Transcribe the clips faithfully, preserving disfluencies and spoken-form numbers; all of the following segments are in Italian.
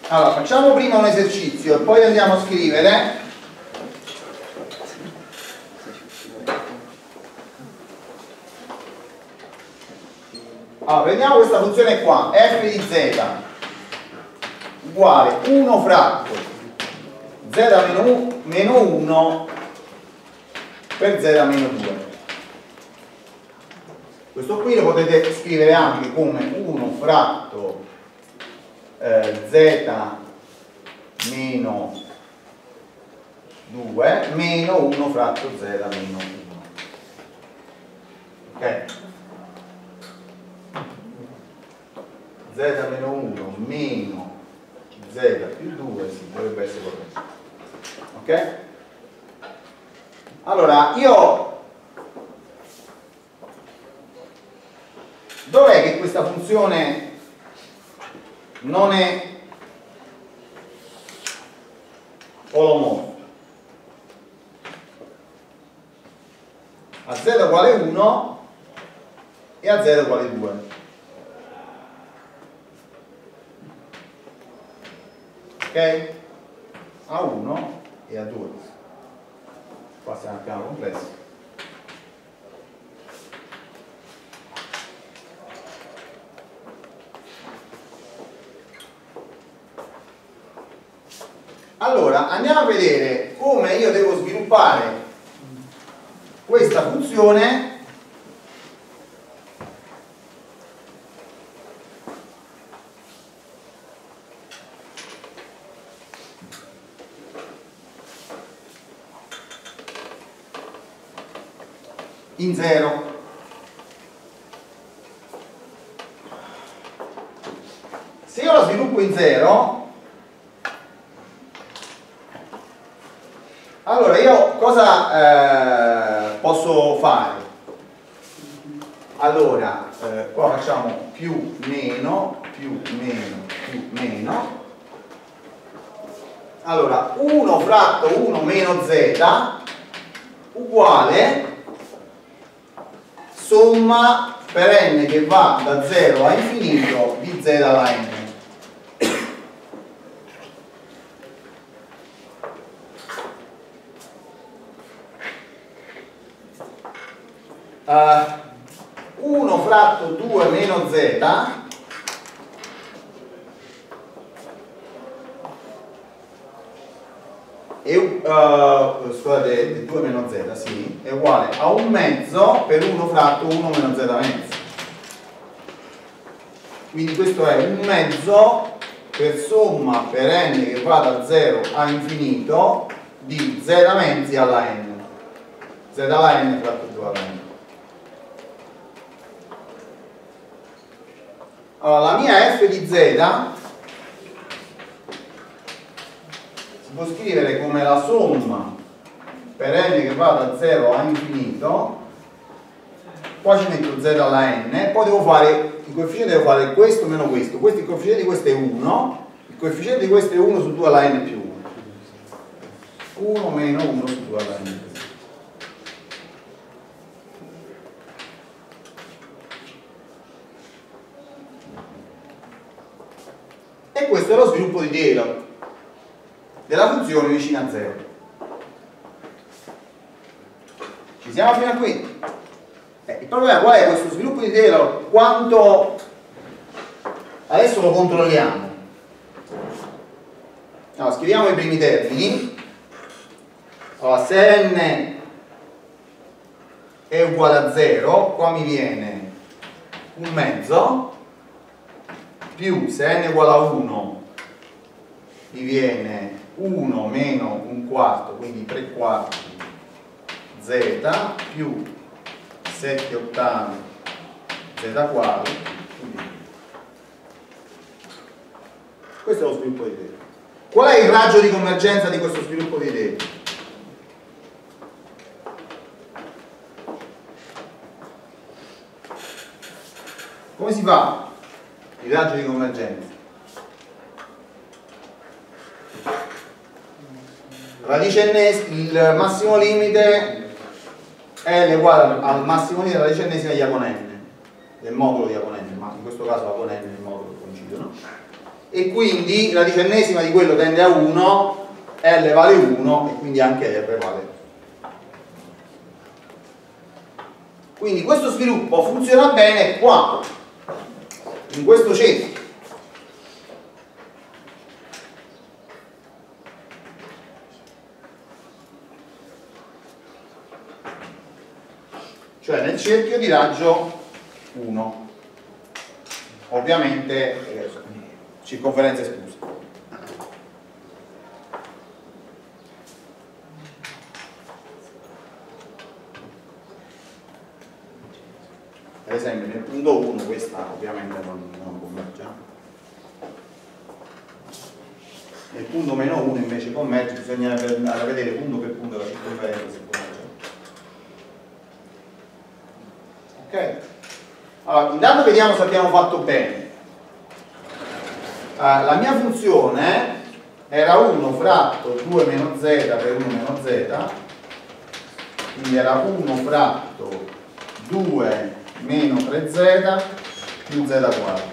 Allora, facciamo prima un esercizio e poi andiamo a scrivere. Allora, prendiamo questa funzione qua, f di z uguale uno fratto z meno uno per z meno due. Questo qui lo potete scrivere anche come uno fratto eh, z meno due meno uno fratto z meno uno. Ok? Z meno uno meno z più due, sì, dovrebbe essere corretto. Ok? Allora, io dov'è che questa funzione non è olomorfa? A z uguale uno e a z uguale due. Ok? A uno e a due. Qua siamo al piano complesso. Allora, andiamo a vedere come io devo sviluppare questa funzione in zero. Se io la sviluppo in zero, allora io cosa eh, posso fare? Allora, eh, qua facciamo più meno, più meno, più meno. Allora, uno fratto uno meno z uguale somma per n che va da zero a infinito di z alla n. Uh, uno fratto due meno z è, uh, scusate, due meno z, sì, è uguale a un mezzo per uno fratto uno meno z mezzo. Quindi questo è un mezzo per somma per n che va da zero a infinito di z mezzi alla n. Z alla n fratto due alla n. Allora, la mia f di z si può scrivere come la somma per n che va da zero a infinito. Qua ci metto z alla n, poi devo fare il coefficiente, devo fare questo meno questo. Questo, il coefficiente di questo è uno, il coefficiente di questo è uno su due alla n più uno. uno meno uno su due alla n. E questo è lo sviluppo di Taylor della funzione vicina a zero. Ci siamo fino a qui? Eh, il problema qual è? Questo sviluppo di Taylor quanto adesso lo controlliamo. Allora, scriviamo i primi termini. Allora, se n è uguale a zero, qua mi viene un mezzo, più se n è uguale a uno mi viene uno meno un quarto, quindi tre quarti z, più sette ottavi z quadro. Questo è lo sviluppo di Taylor. Qual è il raggio di convergenza di questo sviluppo di Taylor? Come si fa il raggio di convergenza? Radice ennesima, il massimo limite è uguale al massimo limite della radice ennesima di A con n, del modulo di A con n, ma in questo caso A con n è il modulo che coincidono. e quindi la diciannesima di quello tende a uno, L vale uno e quindi anche R vale uno. Quindi questo sviluppo funziona bene qua, in questo cerchio. Cioè nel cerchio di raggio uno, ovviamente eh, circonferenza esclusa. Per esempio nel punto uno questa ovviamente non, non converge. Nel punto meno uno invece converge, bisogna vedere punto per punto la circonferenza se converge. Ok? Allora, intanto vediamo se abbiamo fatto bene. Uh, la mia funzione era uno fratto due meno z per uno meno z, quindi era uno fratto due meno tre z più z quadro.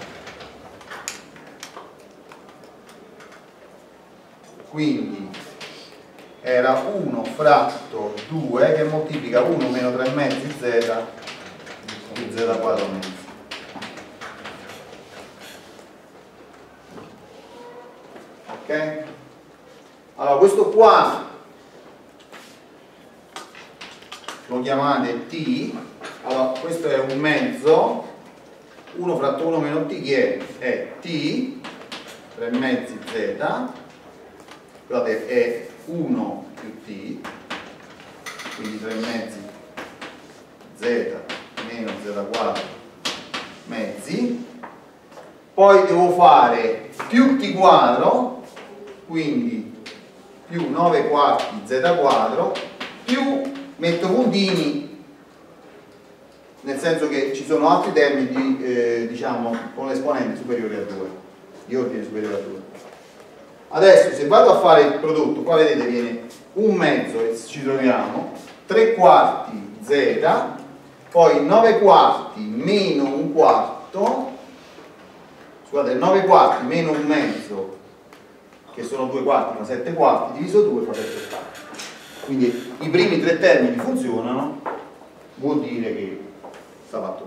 Quindi era uno fratto due che moltiplica uno meno tre mezzi z più z quadro mezzo. Ok? Allora questo qua lo chiamate t. Allora questo è un mezzo, uno fratto uno meno t che è? È t tre mezzi z, scusate, è uno più t, quindi tre mezzi z meno z quadro mezzi, poi devo fare più t quadro, quindi più nove quarti z quadro, più metto puntini, nel senso che ci sono altri termini eh, diciamo con l'esponente superiore a due, di ordine superiore a due. Adesso se vado a fare il prodotto, qua vedete viene un mezzo e ci troviamo, tre quarti z, poi nove quarti meno un quarto, scusate, nove quarti meno un mezzo, che sono due quarti ma sette quarti, diviso due fa sette quarti. Quindi i primi tre termini funzionano, vuol dire che sta fatto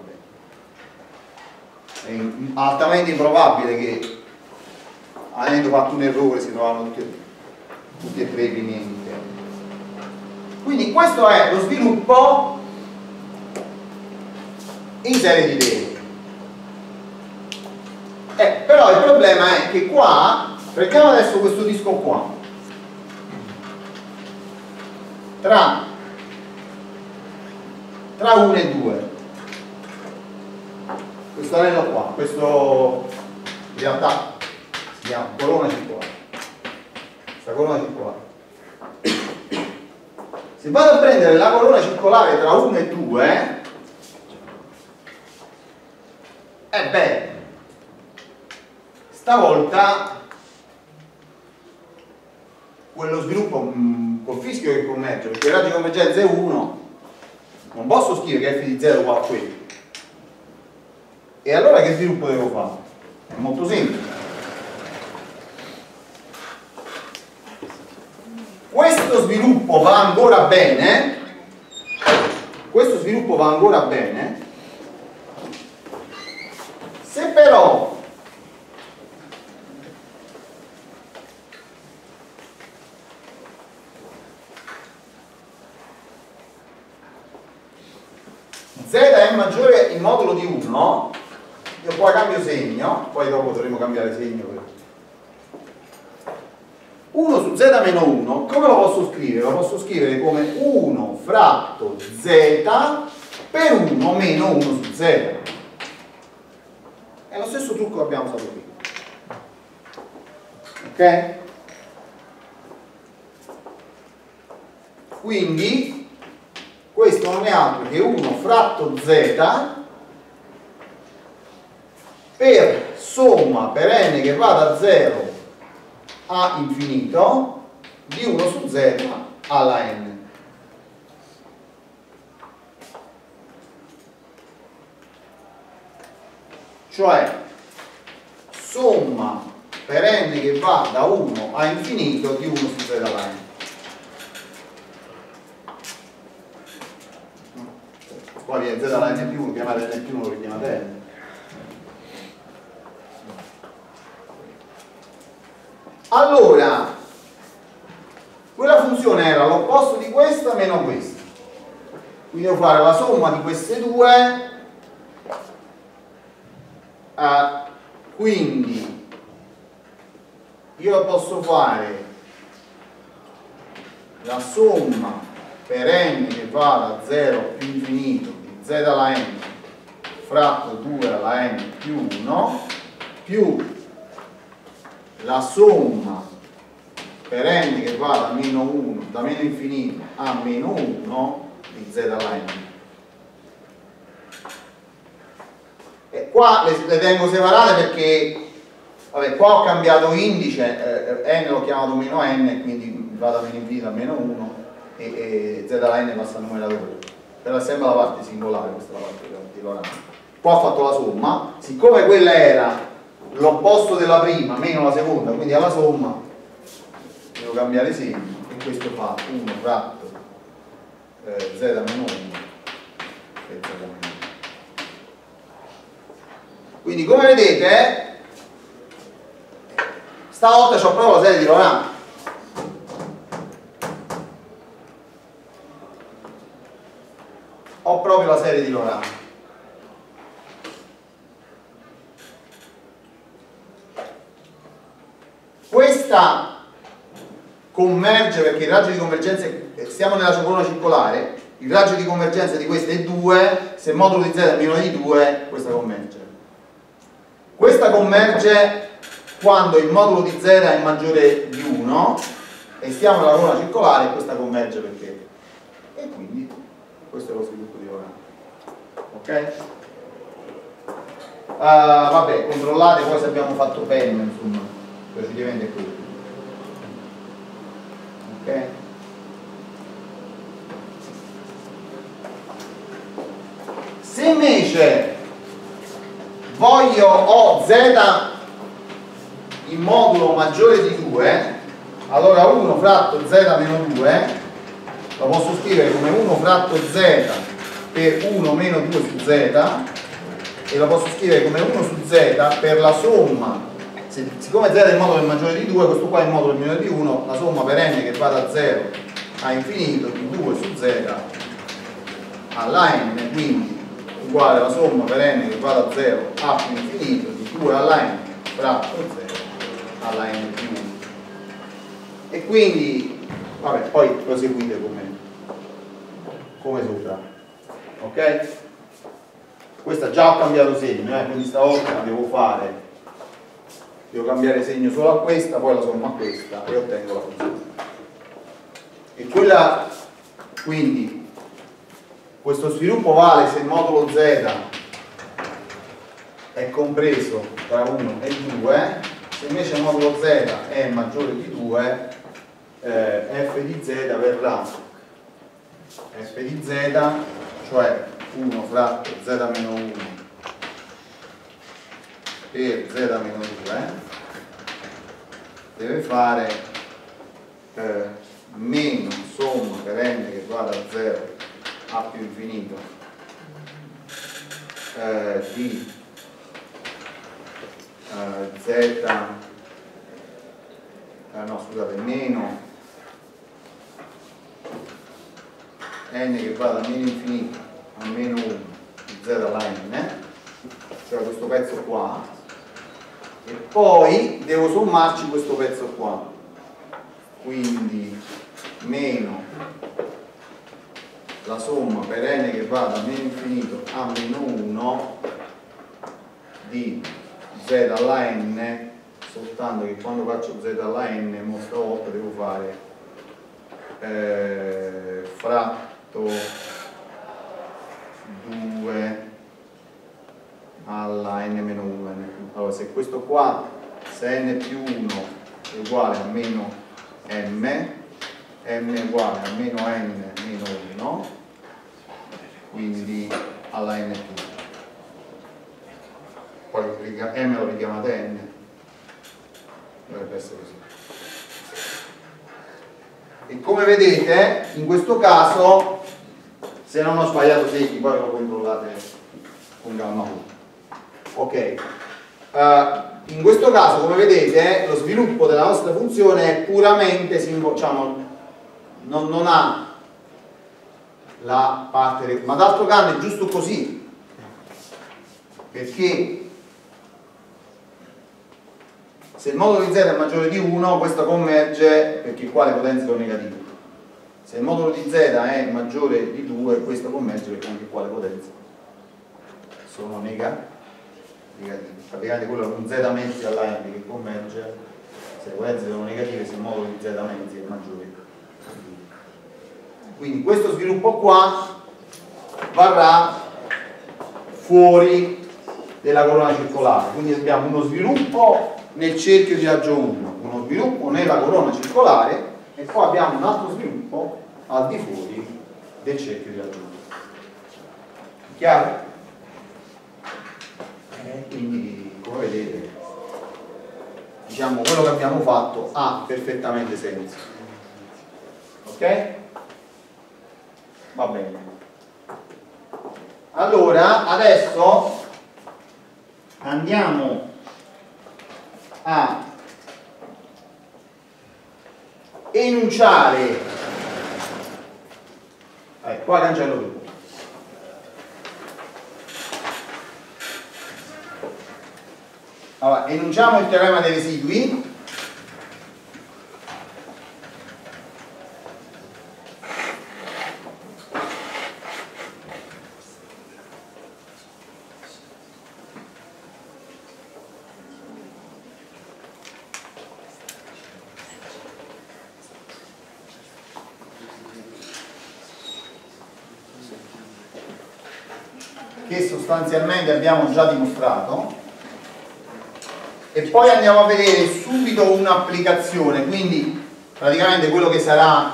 bene. È altamente improbabile che avendo fatto un errore si trovano tutti, tutti e tre i primi interni. Quindi questo è lo sviluppo in serie di Taylor. Eh, però il problema è che qua, prendiamo adesso questo disco qua, tra, tra uno e due, questo anello qua, questo in realtà si chiama corona circolare, questa corona circolare. Se vado a prendere la corona circolare tra uno e due, eh beh, stavolta quello sviluppo mh, col fischio che converge, perché il raggio di convergenza è uno, non posso scrivere che f di zero uguale a quello. E allora che sviluppo devo fare? È molto semplice. Questo sviluppo va ancora bene, questo sviluppo va ancora bene, se però z è maggiore in modulo di uno, io poi cambio segno, poi dopo dovremo cambiare segno per uno su z meno uno, come lo posso scrivere? Lo posso scrivere come uno fratto z per uno meno uno su z. È lo stesso trucco che abbiamo usato qui. Ok? Quindi questo non è altro che uno fratto z per somma per n che va da zero a infinito di uno su z alla n. Cioè somma per n che va da uno a infinito di uno su z alla n. Qua viene z alla n più uno, chiamate n più uno, lo chiamate n. Allora, quella funzione era l'opposto di questa meno questa. Quindi devo fare la somma di queste due, eh, quindi io posso fare la somma per n che va da zero più infinito di z alla n fratto due alla n più uno più la somma per n che va da meno uno, da meno infinito a meno uno di z alla n. E qua le, le tengo separate perché vabbè, qua ho cambiato indice, eh, n l'ho chiamato meno n, quindi va da meno infinito a meno uno e, e z alla n passa al numeratore. Però è sempre la parte singolare, questa è la parte particolare. Qua ho fatto la somma, siccome quella era l'opposto della prima meno la seconda, quindi alla somma devo cambiare segno e questo fa uno fratto eh, z meno uno e z meno uno. Quindi come vedete stavolta c'ho proprio la serie di Laurent. Ho proprio la serie di Laurent. Questa converge perché il raggio di convergenza, stiamo nella colonna circolare, il raggio di convergenza di queste è due, se il modulo di z è minore di due, questa converge. Questa converge quando il modulo di z è maggiore di uno e stiamo nella colonna circolare e questa converge perché. E quindi questo è lo sviluppo di Laurent. Ok? Uh, vabbè, controllate poi se abbiamo fatto bene, insomma, il procedimento è quello. Ok? Se invece voglio ho z in modulo maggiore di due, allora uno fratto z meno due lo posso scrivere come uno fratto z per uno meno due su z e lo posso scrivere come uno su z per la somma. Se, siccome z è il modulo maggiore di due, questo qua è il modulo minore di uno, la somma per n che va da zero a infinito di due su z alla n, quindi uguale alla somma per n che va da zero a più infinito di due alla n fratto zero alla n più uno. E quindi, vabbè, poi proseguite come, come sopra. Ok? Questa già ho cambiato segno, eh, quindi stavolta devo fare devo cambiare segno solo a questa, poi la somma a questa e ottengo la funzione. E quella, quindi questo sviluppo vale se il modulo z è compreso tra uno e due, se invece il modulo z è maggiore di due, eh, f di z verrà f di z, cioè uno fratto z meno uno per z meno due deve fare eh, meno somma per n che va da zero a più infinito eh, di eh, z eh, no scusate meno n che va da meno infinito a meno uno di z alla n, cioè questo pezzo qua, e poi devo sommarci questo pezzo qua, quindi meno la somma per n che va da meno infinito a meno uno di z alla n, soltanto che quando faccio z alla n mo stavolta devo fare eh, fratto due alla n meno uno. Allora se questo qua, se n più uno è uguale a meno m, m è uguale a meno n meno uno, quindi alla n più uno. Poi m lo richiamate n dovrebbe essere così. E come vedete in questo caso, se non ho sbagliato segni, poi lo controllate con calma. Ok, uh, in questo caso come vedete lo sviluppo della nostra funzione è puramente simbolico, diciamo, non, non ha la parte, ma d'altro canto è giusto così, perché se il modulo di z è maggiore di uno, questo converge perché qua le potenze sono negative. Se il modulo di z è maggiore di due, questo converge perché anche qua le potenze sono negative. Praticamente quello è un z mezzi all'A M che converge se le potenze sono negative, se il modulo di z mezzi è maggiore di due. Quindi questo sviluppo qua varrà fuori della corona circolare, quindi abbiamo uno sviluppo nel cerchio di raggio uno, uno sviluppo nella corona circolare e poi abbiamo un altro sviluppo al di fuori del cerchio di raggio uno. Chiaro? Eh, quindi come vedete, diciamo, quello che abbiamo fatto ha perfettamente senso. Ok? Va bene. Allora adesso andiamo a enunciare, eh, qua cancello tutto. Allora, enunciamo il teorema dei residui. Che sostanzialmente abbiamo già dimostrato, e poi andiamo a vedere subito un'applicazione, quindi praticamente quello che sarà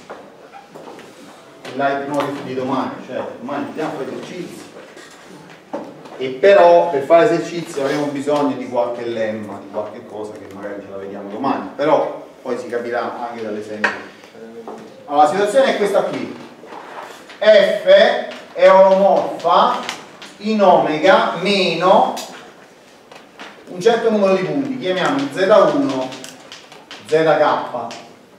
il leitmotiv di domani, cioè domani mettiamo a fare esercizi, e però per fare esercizi avremo bisogno di qualche lemma, di qualche cosa che magari ce la vediamo domani, però poi si capirà anche dall'esempio. Allora la situazione è questa qui: F è oromorfa in omega meno un certo numero di punti, chiamiamo Z uno zk.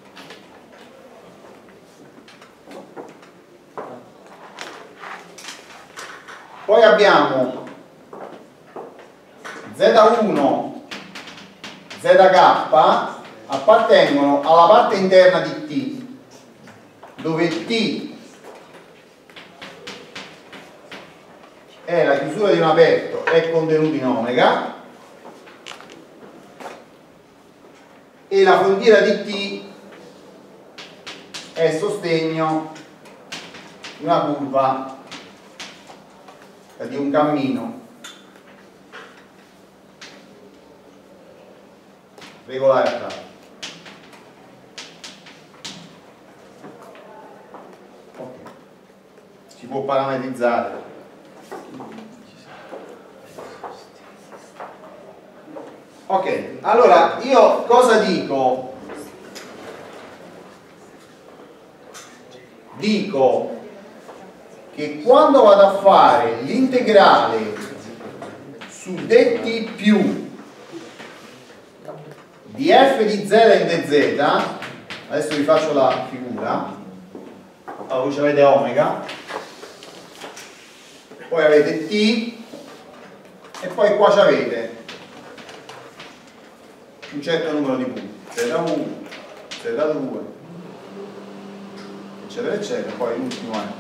Poi abbiamo Z uno zk appartengono alla parte interna di T, dove T è la chiusura di un aperto, è contenuto in omega, e la frontiera di T è il sostegno di una curva, di un cammino regolare a tratti. Okay. Si può parametrizzare. Ok, allora io cosa dico? Dico che quando vado a fare l'integrale su dt più di f di z in dz, adesso vi faccio la figura. Allora voi avete omega, poi avete t e poi qua avete un certo numero di punti, Z uno, Z due, eccetera eccetera, poi l'ultimo è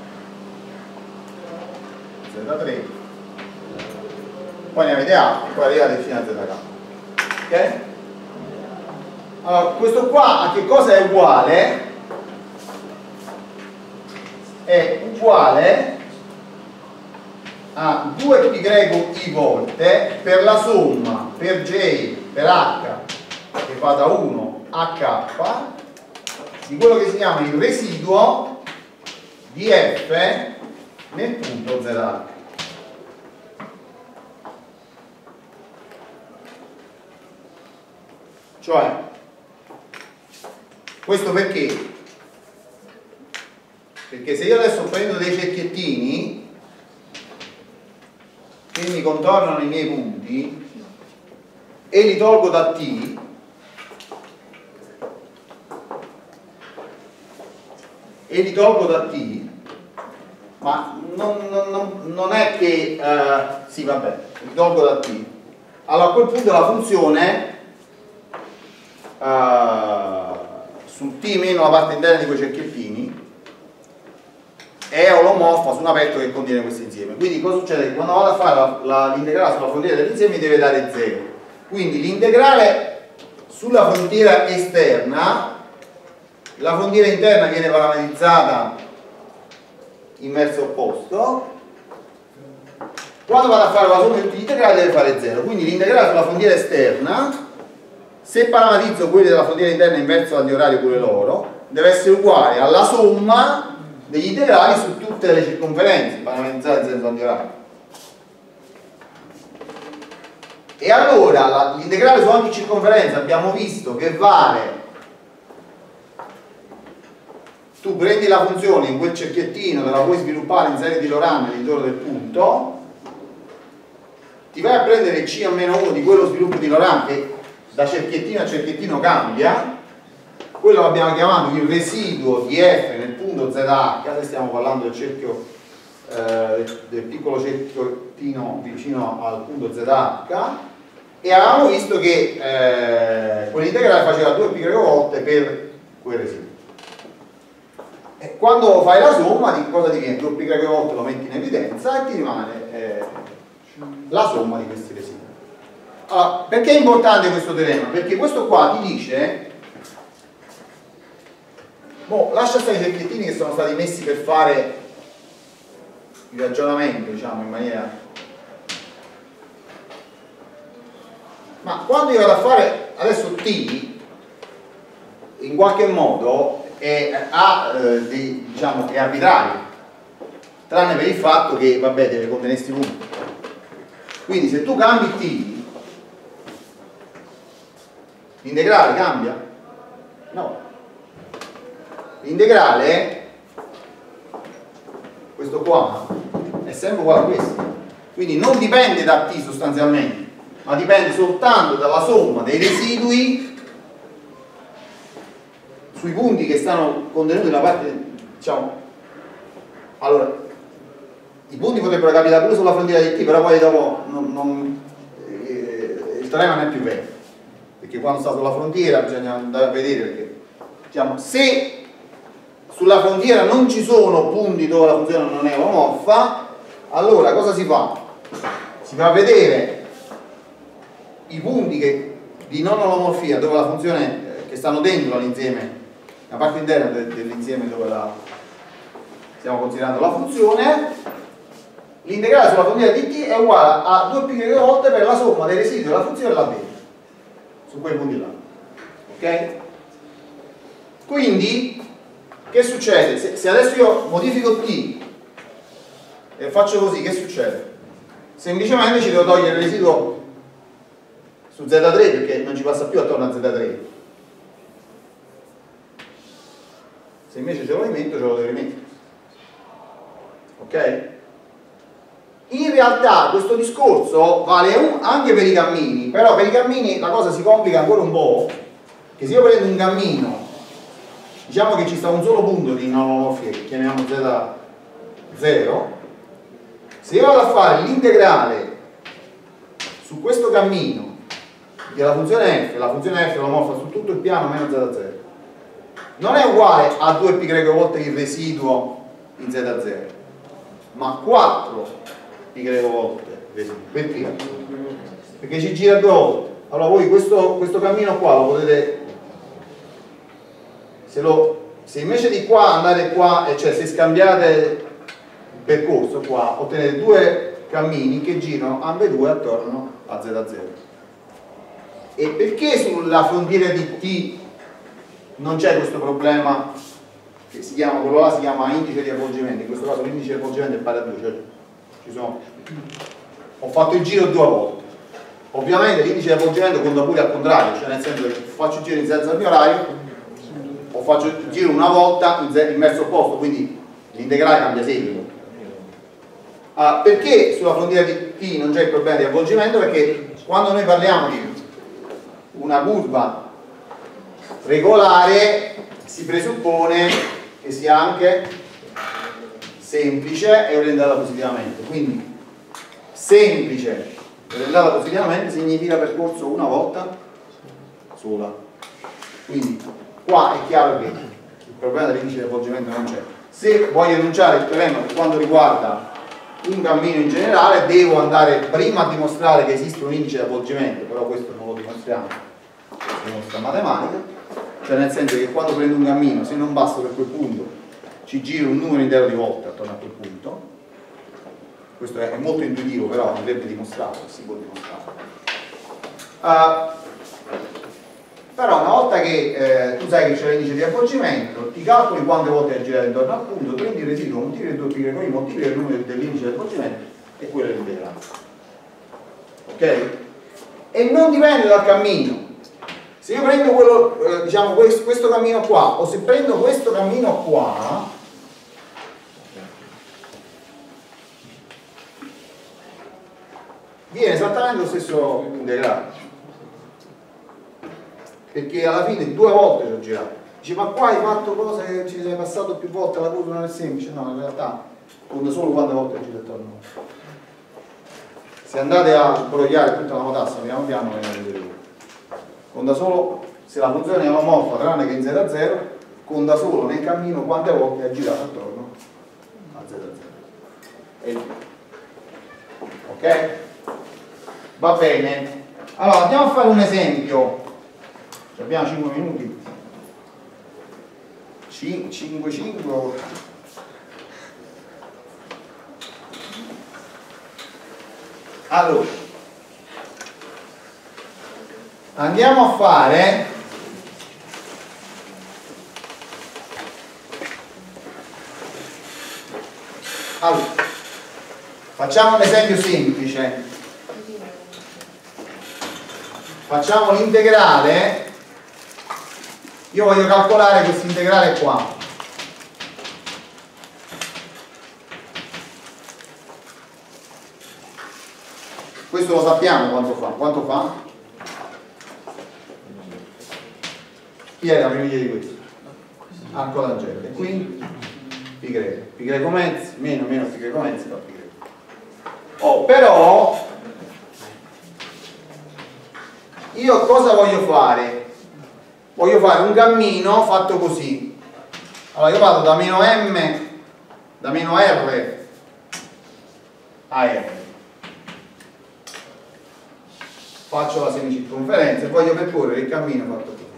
Z tre, poi ne avete altri, poi arrivate fino a zk. Ok? Allora, questo qua a che cosa è uguale? È uguale a due pi greco i volte per la somma per J per H che va da uno a K di quello che si chiama il residuo di F nel punto Z H. Cioè, questo perché? Perché se io adesso prendo dei cerchiettini che mi contornano i miei punti e li tolgo da T, e li tolgo da T, ma non, non, non è che uh, sì, vabbè, li tolgo da T, allora a quel punto la funzione uh, su T meno la parte interna di quei cerchiettini è olomorfa su un aperto che contiene questo insieme. Quindi cosa succede? Che quando vado a fare l'integrale sulla frontiera dell'insieme mi deve dare zero. Quindi l'integrale sulla frontiera esterna, la frontiera interna viene parametrizzata in verso opposto, quando vado a fare la somma di tutti gli integrali deve fare zero. Quindi l'integrale sulla frontiera esterna, se parametrizzo quelli della frontiera interna in verso all'antiorario pure loro, deve essere uguale alla somma degli integrali su tutte le circonferenze parametrizzate in senso antiorario. E allora l'integrale su ogni circonferenza abbiamo visto che vale, tu prendi la funzione in quel cerchiettino, te la puoi sviluppare in serie di Laurent all'intorno del punto, ti vai a prendere C a meno uno di quello sviluppo di Laurent che da cerchiettino a cerchiettino cambia, quello l'abbiamo chiamato il residuo di F nel punto Z H, se stiamo parlando del cerchio eh, del piccolo cerchiettino vicino al punto Z H, e avevamo visto che eh, quell'integrale faceva due pi greco volte per quel residuo. E quando fai la somma, di cosa ti viene? due pi greco volte lo metti in evidenza e ti rimane eh, la somma di questi residui. Allora, perché è importante questo teorema? Perché questo qua ti dice, boh, lascia stare i cerchiettini che sono stati messi per fare il ragionamento, diciamo, in maniera... Ma quando io vado a fare adesso T, in qualche modo è, ha, eh, di, diciamo, è arbitrario, tranne per il fatto che, vabbè, deve contenere sti punti. Quindi se tu cambi T, l'integrale cambia? No. L'integrale, questo qua, è sempre uguale a questo. Quindi non dipende da T sostanzialmente, ma dipende soltanto dalla somma dei residui sui punti che stanno contenuti nella parte, diciamo, allora, i punti potrebbero capitare pure sulla frontiera di T, però poi dopo non, non, eh, il teorema non è più vero, perché quando sta sulla frontiera bisogna andare a vedere, perché, diciamo, se sulla frontiera non ci sono punti dove la funzione non è olomorfa, allora cosa si fa? Si va a vedere i punti che, di non olomorfia dove la funzione eh, che stanno dentro all'insieme, la parte interna de, dell'insieme dove la stiamo considerando la funzione, l'integrale sulla frontiera di T è uguale a due pi greco volte per la somma dei residui della funzione là dentro, su quei punti là. Ok? Quindi che succede? Se, se adesso io modifico T e faccio così, che succede? Semplicemente ci devo togliere il residuo su Z tre perché non ci passa più attorno a Z tre. Se invece ce lo rimetto, ce lo devo rimettere. Ok? In realtà questo discorso vale anche per i cammini, però per i cammini la cosa si complica ancora un po', che se io prendo un cammino, diciamo che ci sta un solo punto di non olomorfia che chiamiamo Z zero, se io vado a fare l'integrale su questo cammino della funzione f, la funzione f è olomorfa su tutto il piano meno Z zero, non è uguale a due pi greco volte il residuo in Z zero, ma quattro pi greco volte residuo. Perché? Perché ci gira due volte. Allora voi questo, questo cammino qua lo potete, se, lo, se invece di qua andare qua, e cioè se scambiate il percorso qua, ottenete due cammini che girano ambedue attorno a Z zero. E perché sulla frontiera di T non c'è questo problema che si chiama, quello là si chiama indice di avvolgimento, in questo caso l'indice di avvolgimento è pari a due, cioè ci sono, ho fatto il giro due volte, Ovviamente l'indice di avvolgimento conta pure al contrario, cioè nel senso che faccio giro in senso al mio orario o faccio giro una volta in verso opposto, quindi l'integrale cambia seguito. Uh, perché sulla frontiera di T non c'è il problema di avvolgimento? Perché quando noi parliamo di una curva regolare si presuppone che sia anche semplice e orientata positivamente, quindi semplice e orientata positivamente significa percorso una volta sola, quindi qua è chiaro che il problema dell'indice di avvolgimento non c'è. Se voglio enunciare il teorema per quanto riguarda un cammino in generale, devo andare prima a dimostrare che esiste un indice di avvolgimento, però questo non lo dimostriamo, questo dimostra matematica, cioè nel senso che quando prendo un cammino, se non passo per quel punto, ci giro un numero intero di volte attorno a quel punto. Questo è molto intuitivo, però andrebbe dimostrato, si può dimostrare. Uh, però una volta che eh, tu sai che c'è l'indice di avvolgimento, ti calcoli quante volte hai girato intorno al punto, prendi il residuo, moltiplichi il due pi con i, moltiplichi il numero dell'indice di avvolgimento e quello è l'integrale. Ok? E non dipende dal cammino. Se io prendo quello, eh, diciamo questo, questo cammino qua, o se prendo questo cammino qua, viene esattamente lo stesso integrale, perché alla fine due volte ci ho girato. Dice, ma qua hai fatto cose che ci sei passato più volte, la curva non è semplice. No, in realtà conta solo quante volte ho girato attorno. Se andate a sbrogliare tutta la matassa piano piano ve ne vedete voi. Conta solo, se la funzione è omorfa tranne che in z a zero, conta solo nel cammino quante volte ha girato attorno a z a zero. E lì. Ok? Va bene. Allora andiamo a fare un esempio. Abbiamo cinque minuti. cinque cinque. Allora andiamo a fare allora facciamo un esempio semplice. Facciamo l'integrale. Io voglio calcolare questo integrale qua. Questo lo sappiamo quanto fa. Quanto fa? Chi è la prima di questo? Arco tangente. E quindi pi greco. Pi greco mezzo, meno meno pi greco mezzo, fa pi greco. Oh, però io cosa voglio fare? Voglio fare un cammino fatto così. Allora io vado da meno m, da meno r a r. Faccio la semicirconferenza e voglio percorrere il cammino fatto così.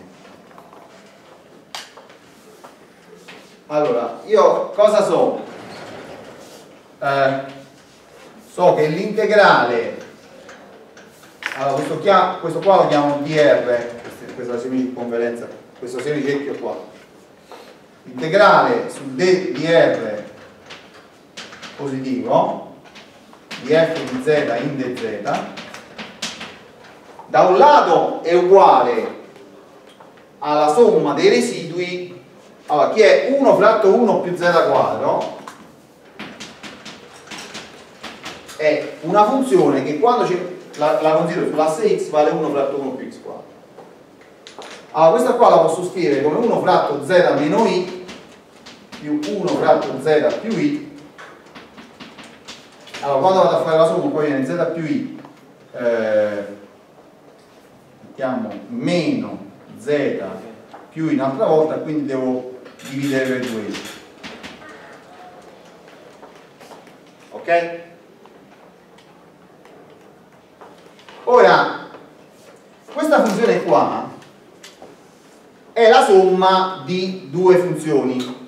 Allora, io cosa so? Eh, so che l'integrale, allora questo, chia, questo qua lo chiamo dr, questa è la semicirconferenza, questo semicerchio qua. Integrale su d di r positivo, di f di z in dz, da un lato è uguale alla somma dei residui, allora, che è uno fratto uno più z quadro, è una funzione che quando la, la considero sull'asse x vale uno fratto uno più x quadro. Allora questa qua la posso scrivere come uno fratto z meno i più uno fratto z più i. Allora quando vado a fare la somma poi viene z più i, eh, mettiamo meno z più i un'altra volta, quindi devo dividere per due i. Ok? Ora questa funzione qua è la somma di due funzioni.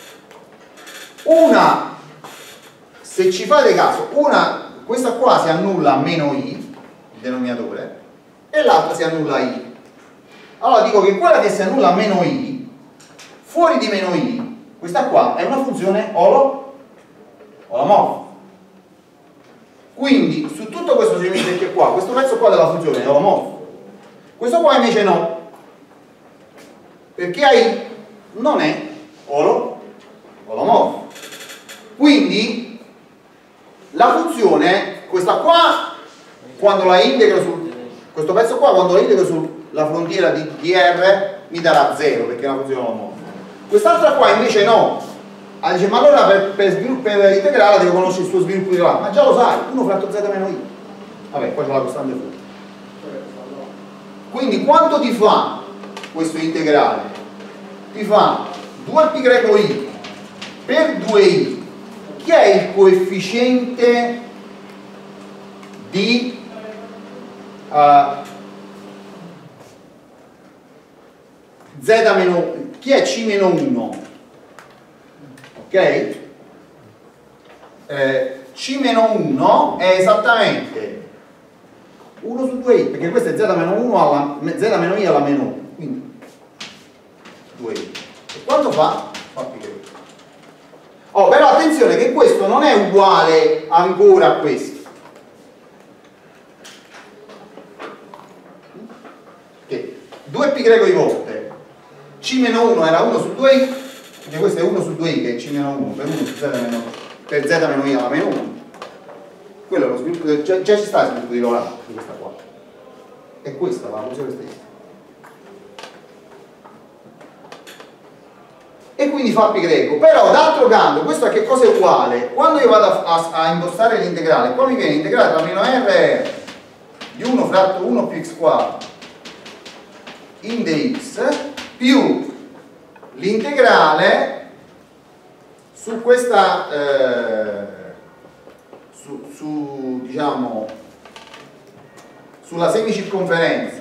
Una, se ci fate caso, una, questa qua si annulla a meno i, il denominatore, e l'altra si annulla a i. Allora dico che quella che si annulla a meno i, fuori di meno i, questa qua è una funzione olo, olomorfa. Quindi su tutto questo semplice qua, questo pezzo qua della funzione è omorfo, questo qua invece no, perché A I non è olo, olomorfo. Quindi la funzione, questa qua, quando la integro su questo pezzo qua, quando la integro sulla frontiera di, di R mi darà zero perché è una funzione olomorfa. Quest'altra qua invece no. Ah, dice, ma allora per, per, per integrarla devo conoscere il suo sviluppo di là. Ma già lo sai, uno fratto z meno i. Vabbè, poi c'è la costante fuori. Quindi quanto ti fa questo integrale? Ti fa due pi greco i per due i, che è il coefficiente di uh, z meno, chi è c meno uno? Ok? Eh, c meno uno è esattamente uno su due i, perché questo è z meno uno alla z meno i alla meno uno, quindi due i. E quanto fa? Fa pi greco. Oh, però attenzione che questo non è uguale ancora a questo. Che due pi greco di volte c meno uno era uno su due i, perché questo è uno su due i che è c meno uno per uno su z meno, per z meno i alla meno uno. Quello è lo sviluppo, già, già ci sta il sviluppo di Lorentz di questa qua. E questa la funzione stessa. E quindi fa pi greco. Però d'altro canto, questo a che cosa è uguale? Quando io vado a, a, a impostare l'integrale, qua mi viene integrale tra meno r e r di uno fratto uno più x quadro in dx più l'integrale su questa eh, su, su diciamo sulla semicirconferenza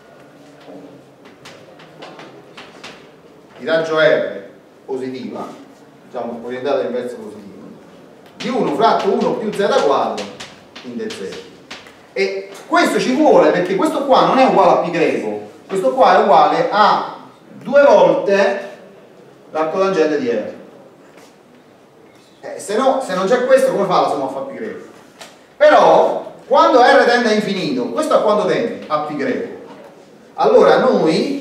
di raggio R positiva, diciamo orientata in verso positivo, di uno fratto uno più z quadro in d zero. E questo ci vuole perché questo qua non è uguale a pi greco, questo qua è uguale a due volte l'arco tangente di R. Eh, se no, se non c'è questo, come fa la somma a fa pi greco? Però, quando R tende a infinito, questo a quanto tende? A pi greco. Allora noi,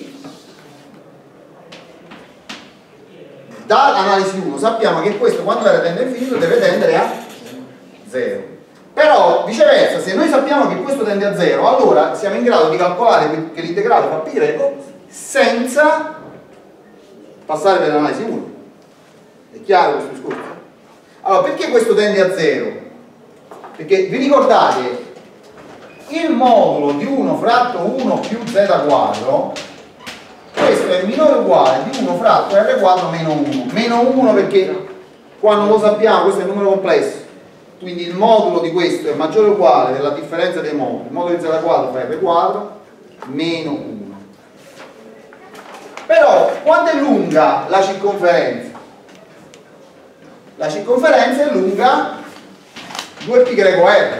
dall'analisi uno, sappiamo che questo quando R tende a infinito deve tendere a zero. Però, viceversa, se noi sappiamo che questo tende a zero, allora siamo in grado di calcolare che l'integrale fa pi greco senza passare per l'analisi uno. È chiaro questo discorso? Allora, perché questo tende a zero? Perché vi ricordate il modulo di uno fratto uno più z quadro, questo è minore o uguale di uno fratto r quadro meno uno. Meno uno perché qua non lo sappiamo, questo è il numero complesso, quindi il modulo di questo è maggiore o uguale della differenza dei moduli. Il modulo di z quadro fa r quadro meno uno. Però quanto è lunga la circonferenza? La circonferenza è lunga due pi greco r.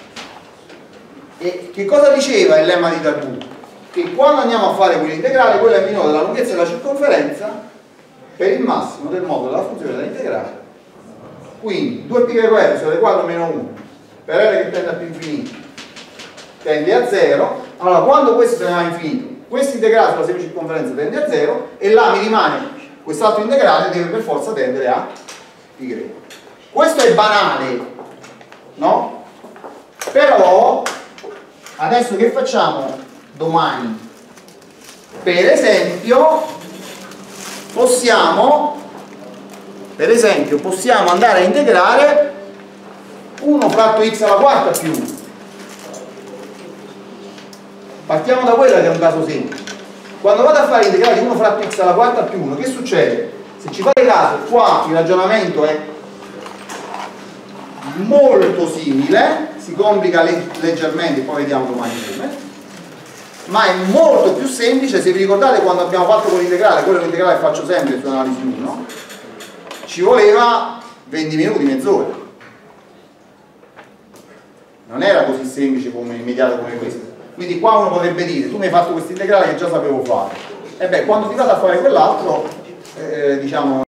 E che cosa diceva il lemma di Darboux? Che quando andiamo a fare quell'integrale, quello è minore della lunghezza della circonferenza per il massimo del modulo della funzione dell'integrale. Quindi due pi greco r sulle quadro meno uno per r che tende a più infinito tende a zero. Allora quando questo se ne va a infinito, questo integrale sulla semicirconferenza tende a zero e là mi rimane quest'altro integrale, deve per forza tendere a pi greco. Questo è banale, no? Però adesso che facciamo domani? Per esempio possiamo per esempio possiamo andare a integrare uno fratto x alla quarta più uno. Partiamo da quella che è un caso semplice. Quando vado a fare integrale di uno fratto x alla quarta più uno, che succede? Se ci fate caso, qua il ragionamento è molto simile, si complica leggermente, poi vediamo domani come, ma è molto più semplice. Se vi ricordate quando abbiamo fatto quell'integrale, quello è l'integrale che faccio sempre su analisi uno, ci voleva venti minuti, mezz'ora. Non era così semplice come immediato come questo. Quindi qua uno potrebbe dire, tu mi hai fatto questo integrale che già sapevo fare. E beh, quando ti vado a fare quell'altro, eh, diciamo